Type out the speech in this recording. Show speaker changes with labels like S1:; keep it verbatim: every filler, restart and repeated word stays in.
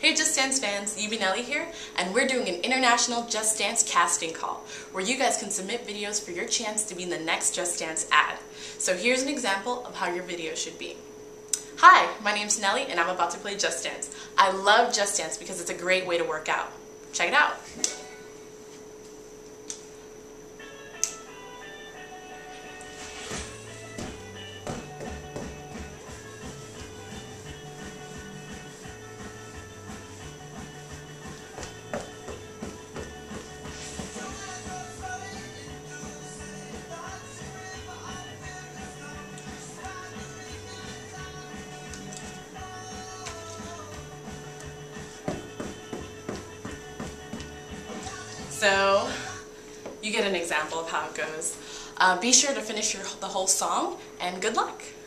S1: Hey Just Dance fans, UbiNelly here, and we're doing an international Just Dance casting call where you guys can submit videos for your chance to be in the next Just Dance ad. So here's an example of how your video should be. Hi, my name's Nelly and I'm about to play Just Dance. I love Just Dance because it's a great way to work out. Check it out. So you get an example of how it goes. Uh, be sure to finish your, the whole song, and good luck!